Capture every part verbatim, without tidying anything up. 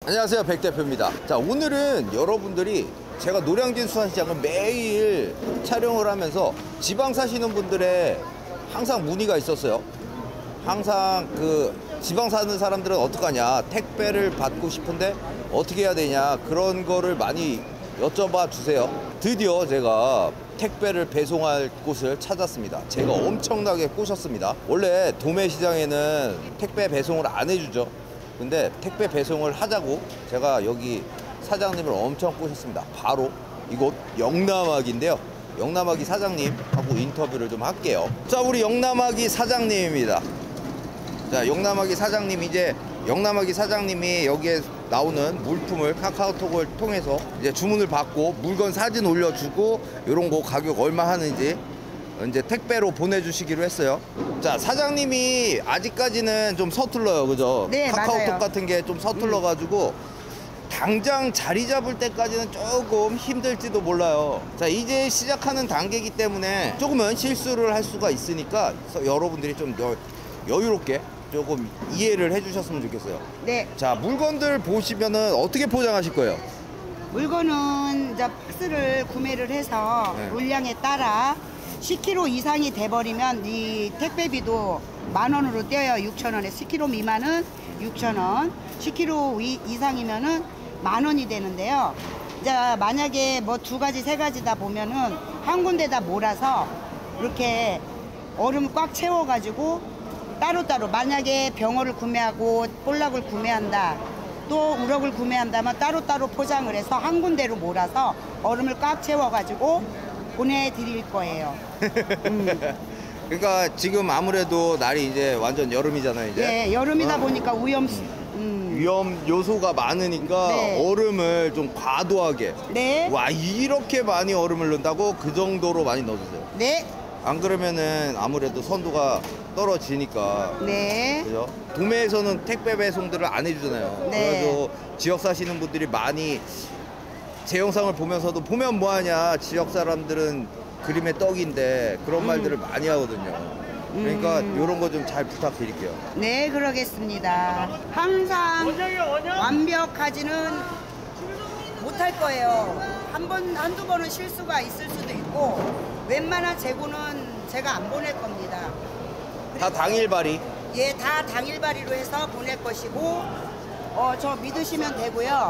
안녕하세요, 백 대표입니다. 자, 오늘은 여러분들이 제가 노량진 수산시장을 매일 촬영을 하면서 지방 사시는 분들의 항상 문의가 있었어요. 항상 그 지방 사는 사람들은 어떡하냐, 택배를 받고 싶은데 어떻게 해야 되냐, 그런 거를 많이 여쭤봐 주세요. 드디어 제가 택배를 배송할 곳을 찾았습니다. 제가 엄청나게 꼬셨습니다. 원래 도매시장에는 택배 배송을 안 해주죠. 근데 택배 배송을 하자고 제가 여기 사장님을 엄청 꼬셨습니다. 바로 이곳 영남학인데요. 영남학이 사장님하고 인터뷰를 좀 할게요. 자, 우리 영남학이 사장님입니다. 자, 영남학이 사장님, 이제 영남학이 사장님이 여기에 나오는 물품을 카카오톡을 통해서 이제 주문을 받고 물건 사진 올려주고 이런 거 가격 얼마 하는지 이제 택배로 보내주시기로 했어요. 자, 사장님이 아직까지는 좀 서툴러요, 그죠? 네, 카카오톡 맞아요. 같은 게 좀 서툴러가지고 당장 자리 잡을 때까지는 조금 힘들지도 몰라요. 자, 이제 시작하는 단계이기 때문에 조금은 실수를 할 수가 있으니까 여러분들이 좀 여, 여유롭게 조금 이해를 해주셨으면 좋겠어요. 네. 자, 물건들 보시면은 어떻게 포장하실 거예요? 물건은 이제 박스를 구매를 해서 네. 물량에 따라 십 킬로그램 이상이 돼버리면 이 택배비도 만 원으로 떼어요. 육천 원에. 십 킬로그램 미만은 육천 원, 십 킬로그램 이, 이상이면은 만 원이 되는데요. 이제 만약에 뭐 두 가지 세 가지다 보면은 한 군데다 몰아서 이렇게 얼음 꽉 채워가지고 따로따로, 만약에 병어를 구매하고 볼락을 구매한다, 또 우럭을 구매한다면 따로따로 포장을 해서 한 군데로 몰아서 얼음을 꽉 채워가지고 보내드릴 거예요. 음. 그러니까 지금 아무래도 날이 이제 완전 여름이잖아요, 이제. 네, 여름이다 어. 보니까 위험, 음. 위험 요소가 많으니까 네. 얼음을 좀 과도하게. 네. 와, 이렇게 많이 얼음을 넣는다고? 그 정도로 많이 넣어주세요. 네. 안 그러면은 아무래도 선도가 떨어지니까. 네. 그죠? 도매에서는 택배 배송들을 안 해주잖아요. 네. 그래서 지역 사시는 분들이 많이 제 영상을 보면서도 보면 뭐하냐, 지역 사람들은 그림의 떡인데 그런 음. 말들을 많이 하거든요. 그러니까 음. 이런 거 좀 잘 부탁드릴게요. 네, 그러겠습니다. 항상 완벽하지는 못할 거예요. 한 번, 한두 번은 실수가 있을 수도 있고, 웬만한 재고는 제가 안 보낼 겁니다. 다 당일 발이. 예, 다 당일 발의로 해서 보낼 것이고, 어, 저 믿으시면 되고요.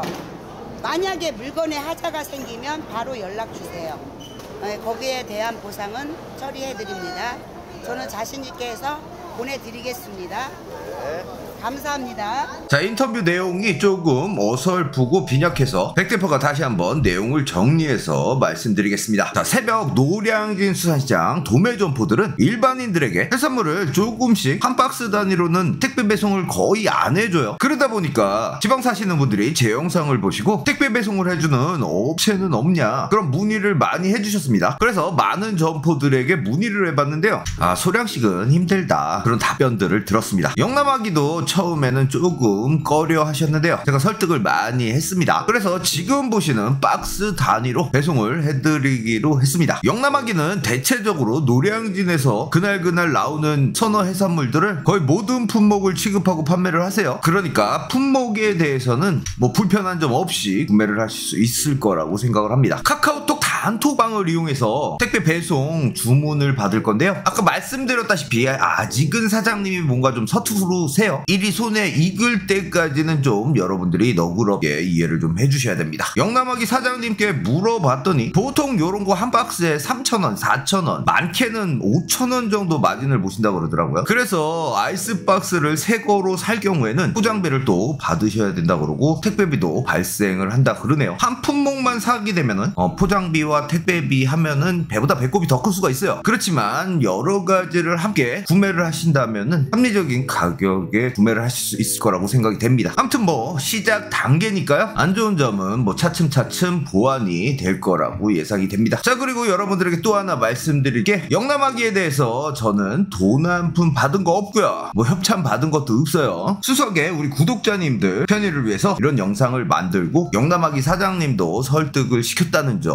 만약에 물건에 하자가 생기면 바로 연락 주세요. 예, 거기에 대한 보상은 처리해 드립니다. 저는 자신 있게 해서 보내드리겠습니다. 네. 감사합니다. 자, 인터뷰 내용이 조금 어설프고 빈약해서 백 대표가 다시 한번 내용을 정리해서 말씀드리겠습니다. 자, 새벽 노량진 수산시장 도매점포들은 일반인들에게 해산물을 조금씩 한 박스 단위로는 택배 배송을 거의 안 해줘요. 그러다 보니까 지방 사시는 분들이 제 영상을 보시고 택배 배송을 해주는 업체는 없냐, 그런 문의를 많이 해주셨습니다. 그래서 많은 점포들에게 문의를 해봤는데요. 아, 소량씩은 힘들다, 그런 답변들을 들었습니다. 영남하기도 처음에는 조금 꺼려 하셨는데요. 제가 설득을 많이 했습니다. 그래서 지금 보시는 박스 단위로 배송을 해드리기로 했습니다. 영남하기는 대체적으로 노량진에서 그날그날 나오는 선어 해산물들을 거의 모든 품목을 취급하고 판매를 하세요. 그러니까 품목에 대해서는 뭐 불편한 점 없이 구매를 하실 수 있을 거라고 생각을 합니다. 카카오톡 단톡방을 이용해서 택배 배송 주문을 받을 건데요. 아까 말씀드렸다시피 아직은 사장님이 뭔가 좀 서투르세요. 일이 손에 익을 때까지는 좀 여러분들이 너그럽게 이해를 좀 해주셔야 됩니다. 영남하기 사장님께 물어봤더니 보통 요런 거 한 박스에 삼천 원, 사천 원, 많게는 오천 원 정도 마진을 보신다고 그러더라고요. 그래서 아이스박스를 새 거로 살 경우에는 포장비를 또 받으셔야 된다고 그러고 택배비도 발생을 한다 그러네요. 한 품목만 사게 되면은 어, 포장비와 택배비 하면은 배보다 배꼽이 더 클 수가 있어요. 그렇지만 여러 가지를 함께 구매를 하신다면은 합리적인 가격에 구매를 하실 수 있을 거라고 생각이 됩니다. 아무튼 뭐 시작 단계니까요. 안 좋은 점은 뭐 차츰차츰 보완이 될 거라고 예상이 됩니다. 자, 그리고 여러분들에게 또 하나 말씀드릴 게, 영남하기에 대해서 저는 돈 한 푼 받은 거 없고요, 뭐 협찬 받은 것도 없어요. 수석에 우리 구독자님들 편의를 위해서 이런 영상을 만들고 영남하기 사장님도 설득을 시켰다는 점 꼭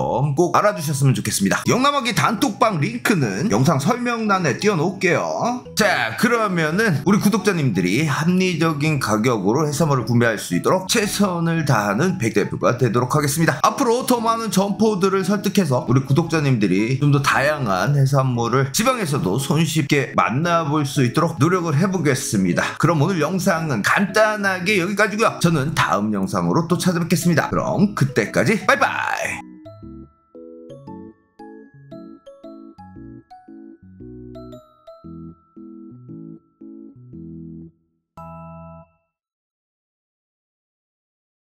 꼭 알아주셨으면 좋겠습니다. 영남하기 단톡방 링크는 영상 설명란에 띄워놓을게요. 자, 그러면은 우리 구독자님들이 합리적인 가격으로 해산물을 구매할 수 있도록 최선을 다하는 백대표가 되도록 하겠습니다. 앞으로 더 많은 점포들을 설득해서 우리 구독자님들이 좀 더 다양한 해산물을 지방에서도 손쉽게 만나볼 수 있도록 노력을 해보겠습니다. 그럼 오늘 영상은 간단하게 여기까지고요. 저는 다음 영상으로 또 찾아뵙겠습니다. 그럼 그때까지 빠이빠이.